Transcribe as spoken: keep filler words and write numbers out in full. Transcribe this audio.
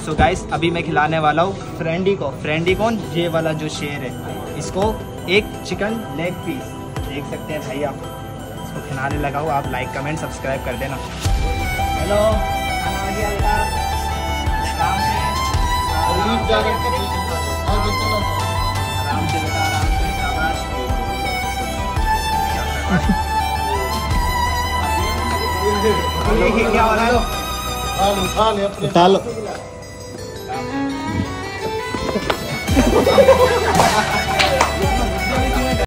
So guys अभी मैं खिलाने वाला हूँ फ्रेंडी को। फ्रेंडी कौन? ये वाला जो शेर है, इसको एक चिकन लेग पीस। देख सकते हैं भाई आप, इसको खिलाने लगा हूँ। आप लाइक कमेंट सब्सक्राइब कर देना। हेलो, खाना आ गया बेटा? आराम से आराम से बेटा, आराम से। शाबाश। ये क्या हो रहा है? उठा ले, उठा लो।